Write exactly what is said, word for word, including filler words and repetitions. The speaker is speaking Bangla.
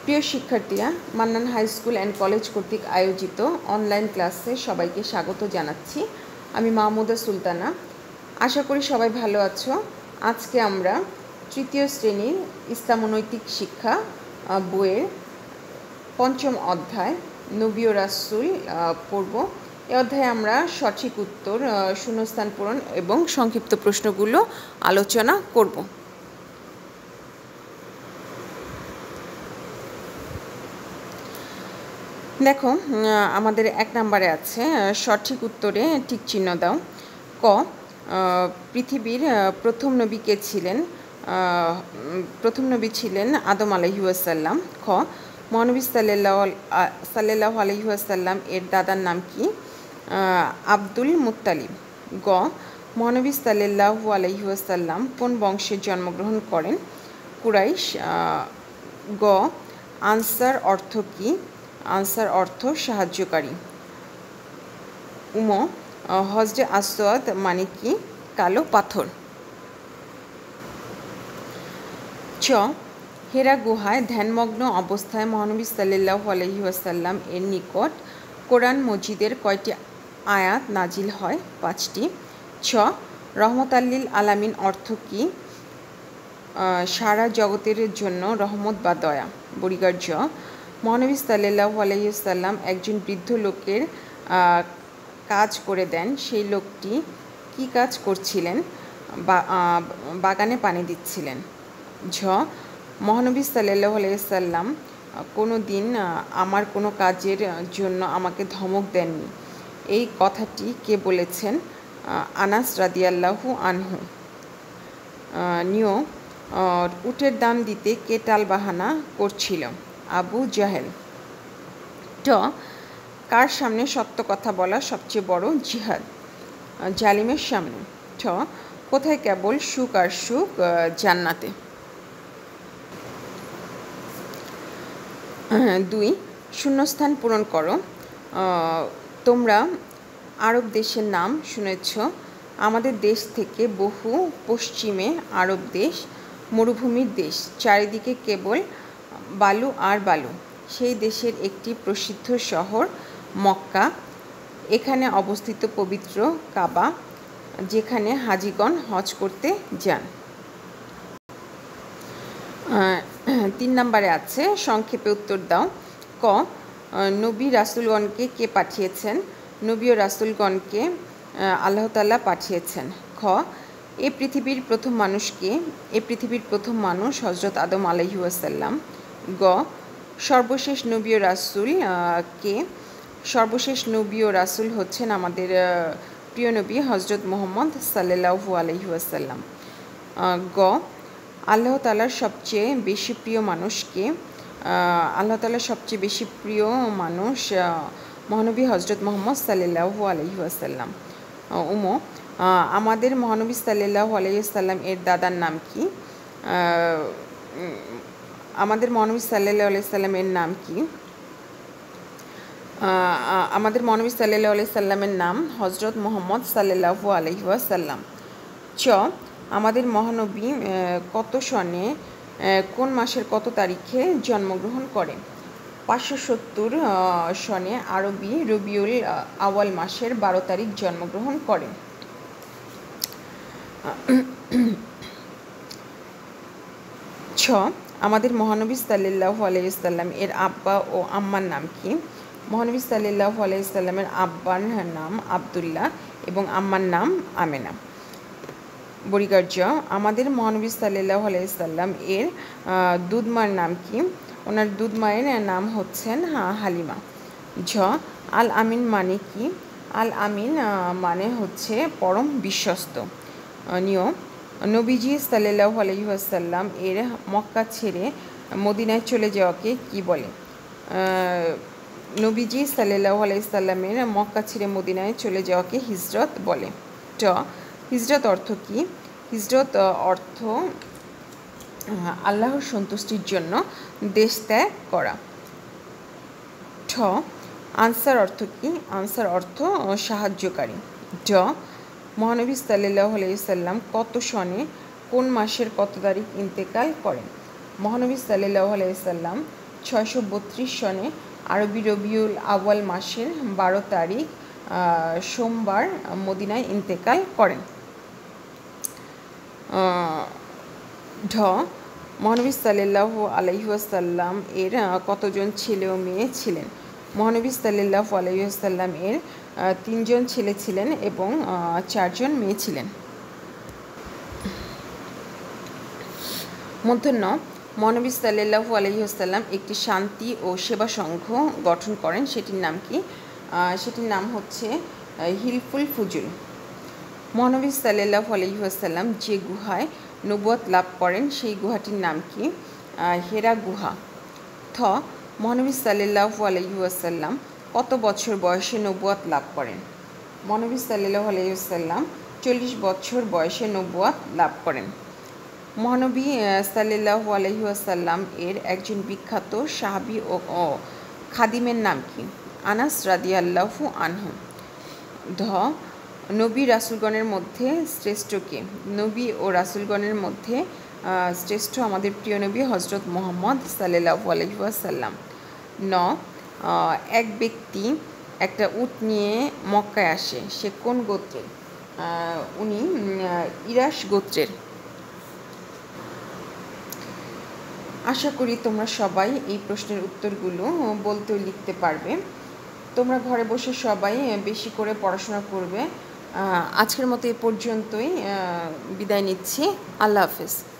প্রিয় শিক্ষার্থীরা, Mannan high school and college কর্তৃক আয়োজিত অনলাইন ক্লাসে সবাইকে স্বাগত জানাচ্ছি। আমি মাহমুদা সুলতানা। আশা করি সবাই ভালো আছো। আজকে আমরা তৃতীয় শ্রেণীর ইসলাম ও নৈতিক শিক্ষা বইয়ের পঞ্চম অধ্যায় নবী ও রাসূল পড়ব। এই অধ্যায়ে আমরা সঠিক উত্তর, শূন্যস্থান পূরণ এবং সংক্ষিপ্ত প্রশ্নগুলো আলোচনা করব। দেখো, আমাদের এক নম্বরে আছে সঠিক উত্তরে টিক চিহ্ন দাও। ক, পৃথিবীর প্রথম নবী কে ছিলেন? প্রথম নবী ছিলেন আদম আলাইহিস সালাম। খ, মহানবী সাল্লাল্লাহু সাল্লাল্লাহু আলাইহি ওয়াসাল্লাম এর দাদার নাম কি? Abdul Muttalib. গ, মহানবী সাল্লাল্লাহু আলাইহি ওয়াসাল্লাম কোন বংশে জন্মগ্রহণ করেন? কুরাইশ। গ, আনসার অর্থ কি? আনসার অর্থ সাহায্যকারী। উম, হজরে আসওয়াদ মানে কি? কালো পাথর। চ, হেরা গুহায় ধ্যানমগ্ন অবস্থায় মহানবী সাল্লাল্লাহু আলাইহি ওয়াসাল্লাম এর নিকট কোরআন মজিদের কয়টি আয়াত নাজিল হয়? পাঁচটি। ছ, রহমতাল্লিল আলামিন অর্থ কি? সারা জগতের জন্য রহমত বা দয়া। বরিগার জ, মহানবী সাল্লাল্লাহু আলাইহি ওয়াসাল্লাম একজন বৃদ্ধ লোকের কাজ করে দেন। সেই লোকটি কি কাজ করছিলেন? বাগানে পানি দিচ্ছিলেন। ঝ, মহানবী সাল্লাল্লাহু আলাইহি ওয়াসাল্লাম কোনো দিন আমার কোনো কাজের জন্য আমাকে ধমক দেননি। এই কথাটি কে বলেছেন? আনাস রাদিয়াল্লাহু আনহু। নিয়, উটের দাম দিতে কে টালবাহানা করছিল? আবু জাহেল। ট, কার সামনে সত্য কথা বলা সবচেয়ে বড় জিহাদ? জালিমের সামনে। ঠ, কোথায় কেবল সুখ আর সুখ? জান্নাতে। দুই, শূন্যস্থান পূরণ করো। তোমরা আরব দেশের নাম শুনেছ। আমাদের দেশ থেকে বহু পশ্চিমে আরব দেশ, মরুভূমির দেশ, চারিদিকে কেবল বালু আর বালু। সেই দেশের একটি প্রসিদ্ধ শহর মক্কা। এখানে অবস্থিত পবিত্র কাবা, যেখানে হাজিগণ হজ করতে যান। তিন নম্বরে আছে সংক্ষেপে উত্তর দাও। ক, নবী রাসূলগণকে কে পাঠিয়েছেন? নবী ও রাসূলগণকে আল্লাহ তাআলা পাঠিয়েছেন। খ, এ পৃথিবীর প্রথম মানুষকে? এ পৃথিবীর প্রথম মানুষ হযরত আদম আলাইহিস সালাম। গ, সর্বশেষ নবী ও রাসূল কে? সর্বশেষ নবী ও রাসূল হচ্ছেন আমাদের প্রিয় নবী হযরত মুহাম্মদ সাল্লাল্লাহু আলাইহি ওয়াসাল্লাম। গ, আল্লাহ তাআলার সবচেয়ে বেশি প্রিয় মানুষকে? আল্লাহ তাআলার সবচেয়ে বেশি প্রিয় মানুষ মহানবী হযরত মুহাম্মদ সাল্লাল্লাহু আলাইহি ওয়াসাল্লাম। উম, আমাদের মহানবী সাল্লাল্লাহু আলাইহি ওয়াসাল্লাম এর দাদার নাম কি? আমাদের মহানবী সাল্লাল্লাহু আলাইহি সাল্লামের নাম কি? আমাদের মহানবী সাল্লাল্লাহু আলাইহি সাল্লামের নাম হযরত মুহাম্মদ সাল্লাল্লাহু আলাইহি ওয়াসাল্লাম। চ, আমাদের মহানবী কত সনে, কোন মাসের কত তারিখে জন্মগ্রহণ করেন? পাঁচশো সত্তর সনে আরবি রবিউল আওয়াল মাসের বারো তারিখ জন্মগ্রহণ করেন। ছ, আমাদের মহানবী সাল্লাল্লাহু আলাইহি ওয়াসাল্লাম এর আব্বা ও আম্মার নাম কি? মহানবী সাল্লাল্লাহু আলাইহি ওয়াসাল্লামের আব্বার নাম আব্দুল্লাহ এবং আম্মার নাম আমেনা। বরিগার জ, আমাদের মহানবী সাল্লাল্লাহু আলাইহি ওয়াসাল্লাম এর দুধমার নাম কি? ওনার দুধমায়ের নাম হচ্ছেন হালিমা। ঝ, আল আমিন মানে কি? আল আমিন মানে হচ্ছে পরম বিশ্বস্ত। নিয়, নবীজি সাল্লাল্লাহু আলাইহি ওয়াসাল্লাম এর মক্কা ছেড়ে মদিনায় চলে যাওয়াকে কি বলে? নবীজি সাল্লাল্লাহু আলাইহি ওয়াসাল্লামের মক্কা ছেড়ে মদিনায় চলে যাওয়াকে হিজরত বলে। ট, হিজরত অর্থ কি? হিজরত অর্থ আল্লাহর সন্তুষ্টির জন্য দেশ ত্যাগ করা। ঠ, আনসার অর্থ কি? আনসার অর্থ সাহায্যকারী। ড, মহানবী সাল্লাল্লাহু আলাইহি ওয়াসাল্লাম কত সনে, কোন মাসের কত তারিখ ইন্তেকাল করেন? মহানবী সাল্লাল্লাহু আলাইহি ওয়াসাল্লাম ছয়শো বত্রিশ সনে আরবি রবিউল আউয়াল মাসের বারো তারিখ সোমবার মদিনায় ইন্তেকাল করেন। ঢ মহানবী সাল্লাল্লাহু আলাইহি ওয়াসাল্লাম এর কতজন ছেলে ও মেয়ে ছিলেন? মহানবী সাল্লাল্লাহু আলাইহি ওয়াসাল্লাম এর তিনজন ছেলে ছিলেন এবং চারজন মেয়ে ছিলেন। মূর্ধন্য মহানবী সাল্লাল্লাহু আলাইহি ওয়াসাল্লাম একটি শান্তি ও সেবা সংঘ গঠন করেন, সেটির নাম কি? সেটির নাম হচ্ছে হিলফুল ফুজুল। মহানবী সাল্লাল্লাহু আলাইহি ওয়াসাল্লাম যে গুহায় নবুয়ত লাভ করেন সেই গুহাটির নাম কি? হেরা গুহা। থ মহানবী সাল্লাল্লাহু আলাইহি ওয়াসাল্লাম কত বছর বয়সে নবুয়ত লাভ করেন? মহানবী সাল্লাল্লাহু আলাইহি ওয়াসাল্লাম চল্লিশ বছর বয়সে নবুয়ত লাভ করেন। মহানবী সাল্লাল্লাহু আলাইহি ওয়াসাল্লাম এর একজন বিখ্যাত সাহাবী ও খাদিমের নাম কি? আনাস রাদিয়াল্লাহু আনহু। ধ নবী রাসূলগণের মধ্যে শ্রেষ্ঠ কে? নবী ও রাসূলগণের মধ্যে শ্রেষ্ঠ আমাদের প্রিয় নবী হযরত মুহাম্মদ সাল্লাল্লাহু আলাইহি ওয়াসাল্লাম। ন এক ব্যক্তি একটা উট নিয়ে মক্কায় আসে, সে কোন গোত্রের? উনি ইরাস গোত্রের। আশা করি তোমরা সবাই এই প্রশ্নের উত্তরগুলো বলতে ও লিখতে পারবে। তোমরা ঘরে বসে সবাই বেশি করে পড়াশোনা করবে। আজকের মতো এ পর্যন্তই বিদায় নিচ্ছি। আল্লাহ হাফেজ।